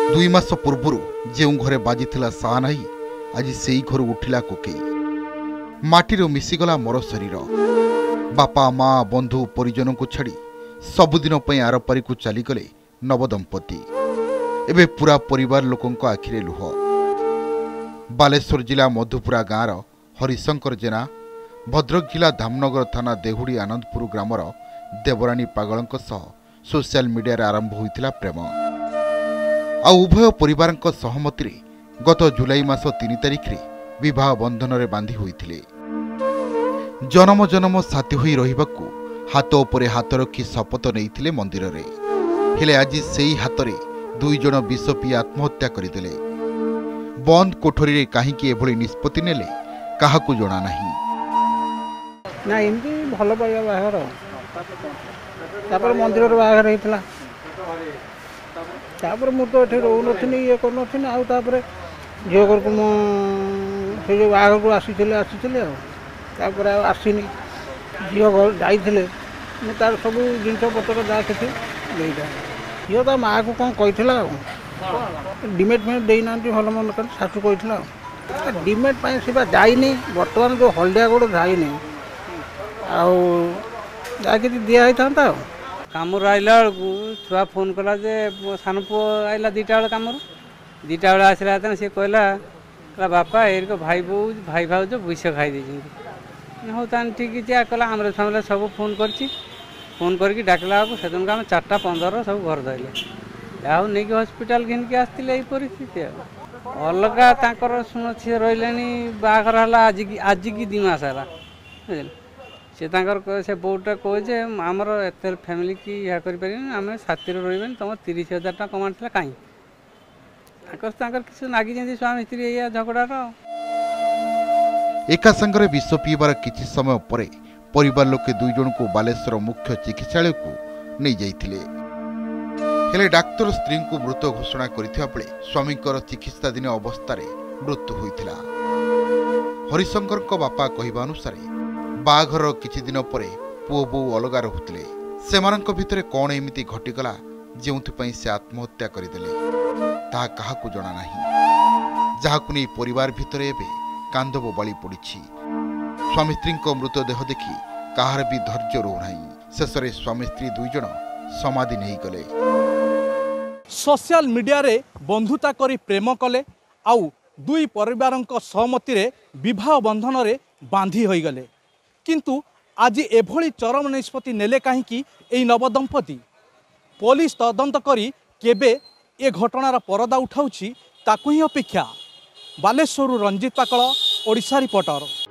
दुई मास पूर्व जो घरे बाजिथिला सानाई आज से घर उठिला कोके माटीर मिशीगला मोर शरीर बापा माँ बंधु परिजन को छाड़ी सबुदिन आरपारी को चलीगले नवदंपति एबे पूरा परिवार लोकों आखिरे लुह। बालेश्वर जिला मधुपुरा गाँव हरिशंकर जेना भद्रक जिला धामनगर थाना देहुड़ी आनंदपुर ग्रामर देवरानी पागलंक सह सोशल मीडिया रे आरंभ होइतिला प्रेम आ उभय परिवार सहमति गत जुलाई मास 3 तारिख रे विवाह बंधन रे बांधी होइतिले। जन्म जन्म साथी होई रहिबाकू हाथ उपरे हाथ रखी शपथ नैथिले मंदिर रे हेले आज सेही हाथ रे दुई जन विष पी आत्महत्या करदेले। बंद कोठरी रे काहीकि एभली निष्पत्ति नेले काहाकू जणा नाही। ना एमती भल पाइबा बाहर तापर मंदिर रे बाहर हेतला तापर मु तो एठे रहू नथिनी ये कर नथिनी आ तापर झियो घर को मो से जो बाहर को आसीथिले आ तापर आसीनी झियो घर जाइथिले मु तार सब जिनस पत्र जा किछि देइदा झियो ता माँ को कौन कहिथिला डिमेट में देई नांती भल मन कर सासु कहिथिला डिमेट पाए सेबा जाइनी वर्तमान जो हल्दिया गोड़ जाइनी आउ जाके दिया होता कम आइला बेलू छुआ फोन कला जे सान पु आइला 2टा बेले कम 2टा बेले आसला सी कहला बापा एर भाई बो भाई भाज विष खाई दे हो तान ठीक है कहला आमरे सामने सब फोन करके डाकला से 4:15 सब घर धरले आउ नहीं हॉस्पिटल घिन के आसते यही परिस्थिति अलग शुण सी रही बाहर है आज की 2 मास है से से बोटा कहे आमर एत फैमिली की या आम साथी रही तुम 30,000 टका कमाता कहीं किसी नागी स्वामी स्त्री या झगड़ा एका संगरे विष पीबार किछि समय परे परिवार लोके 2 जन को बालेश्वर मुख्य चिकित्सालय को नहीं जाइथिले हेले डाक्तर स्त्री को मृत घोषणा करथिबा बेले स्वामीकर चिकित्साधीन अवस्था मृत्यु होइथिला। हरिशंकर को बापा कहवा अनुसार बाघर किछि दिन परे पुओ बो अलगा रहुथिले सेमानक भितरे कोन एमिति घटिगला जेउथि से आत्महत्या करदेले ता काहाकू जणा नाही जाहाकू नै परिवार भितरे एबे कांद बोबाली पड़िछि। स्वामी स्त्री मृतदेह देखि काहार भी धैर्य रहुनाही शेष में स्वामी स्त्री 2 जन समाधि नहीं गले। सोशल मीडिया रे बंधुता करी प्रेम कले आउ 2 परिवारक सहमति रे विवाह बंधन रे बांधी होई गले किंतु आज एभली चरम निष्पत्ति नेले कहीं एई नवदंपति पुलिस तदंत करी केबे ए घटनार परदा उठाउछि ताकू ही अपेक्षा। बालेश्वर रंजित पाकल ओडिशा रिपोर्टर।